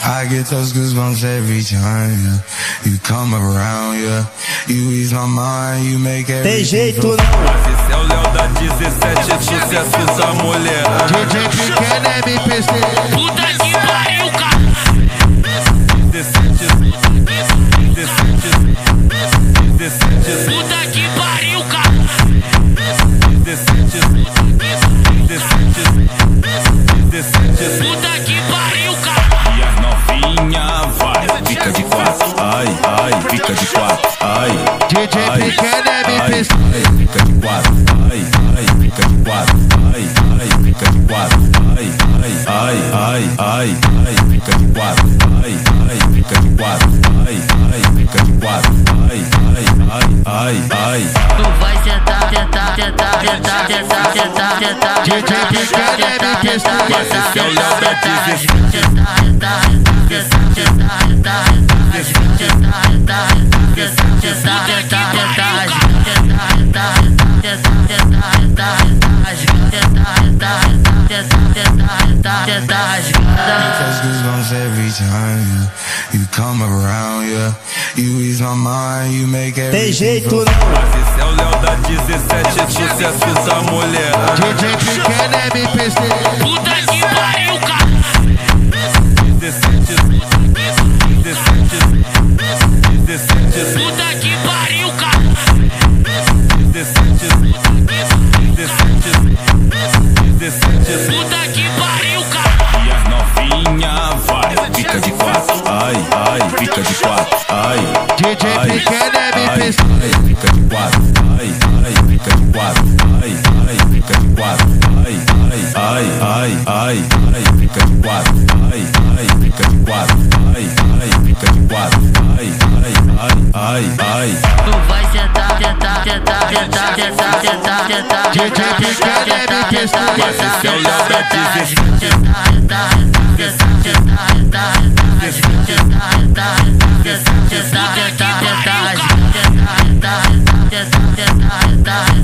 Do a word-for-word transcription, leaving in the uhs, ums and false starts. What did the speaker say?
I get those goosebumps every time, yeah. You come around, yeah. You ease my mind, you make everything. Tem jeito não. Esse é o Léo da dezessete, sucesso da mulher. D J pequeno M P C. Puta que pariu, cara. dezessete, dezessete, dezessete. Puta que pariu, cara. dezessete, dezessete, dezessete. Puta que pariu, cara. E as novinha vai, fica de quatro, ai, ai, fica de quatro, ai. D J pequeno M P C. Ai, fica de quatro, ai, ai, fica de quatro, ai, ai, fica de quatro, ai, ai, ai, ai, ai, ai, fica de quatro, ai, ai, fica de quatro, ai, ai, fica de quatro, ai, ai, ai, ai, ai. Tu vai sentar, sentar, sentar, sentar, sentar, sentar, sentar. D J pequeno M P C. Esse é o Léo da dezessete. Sentar, sentar, sentar, sentar, sentar, sentar, sentar, sentar, Get those goosebumps every time, yeah. You come around, yeah. You ease my mind, you make everything. Tem jeito feel- não. Esse é o Léo da dezessete, sucesso da mulher. D J pequeno M P C. puta que pariu, cara. dezessete, dezessete, dezessete. Puta que pariu, cara. dezessete, dezessete, dezessete. Puta que pariu, cara. E as novinha vai, fica de quatro, ai, ai, fica de quatro, ai. D J Ai, pequeno M P C. ai, fica de quatro, ai, ai, fica de quatro, ai, ai, fica de quatro, ai, ai, ai, ai, ai, ai, fica de quatro, ai, ai, fica de quatro, ai, ai, fica de quatro, ai, ai, ai, ai, ai. Tu vai sentar, sentar, sentar, sentar, sentar, sentar, sentar. D J pequeno M P C. Esse é o Léo da dezessete. Sentar, sentar, sentar, sentar, sentar, sentar, sentar, sentar, sentar, sentar, sentar, sentar, sentar, sentar, sentar, sentar, sentar, sentar,